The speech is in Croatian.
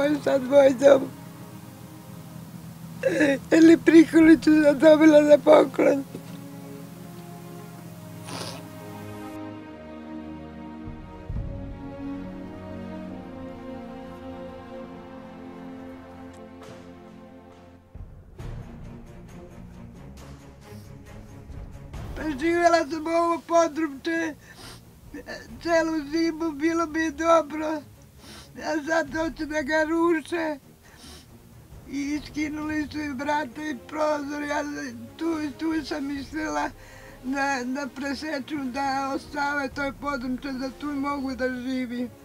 je sad moj dom. Ili prikolicu sam dobila za poklon. Živjela sam ovo podrumče, celu zimu, bilo mi je dobro, a sad hoće da ga ruše i iskinuli su i vrata i prozor. Ja tu sam mislila da preseču, da ostave to podrumče, da tu mogu da živim.